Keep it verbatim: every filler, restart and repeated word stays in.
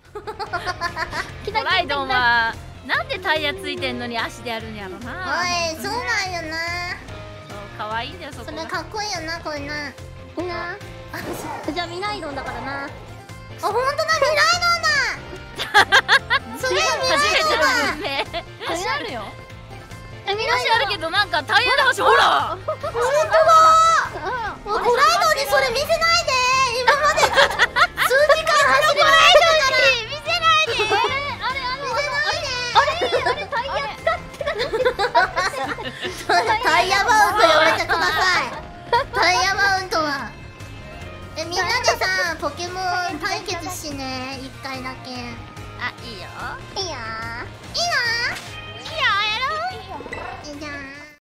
コライドンはなんでタイヤついてんのに足でやるんやろな。 おい、そうなんよな。 そう可愛いんだよそこ。 それかっこいいよな、これな。 いいな。じゃあミナイドンだからな。 あ、ほんとだ、ミライドンだ。それミライドンだ。 ね、足あるよ。 え、ミナイ足あるけどなんかタイヤで走ほら。 ほんとだ。もうコライドンにそれ見せないで。今まで数時間走り回ったから。 見せないで。 あれあのあれあれタイヤ使ってそうだ、タイヤマウントやめてください。タイヤマウントはえ、みんなでさ、ポケモン対決しね、一回だけ。いいよあ、いいよ。 いいよ。 いいな。 いいよ、やろう。 いいじゃん。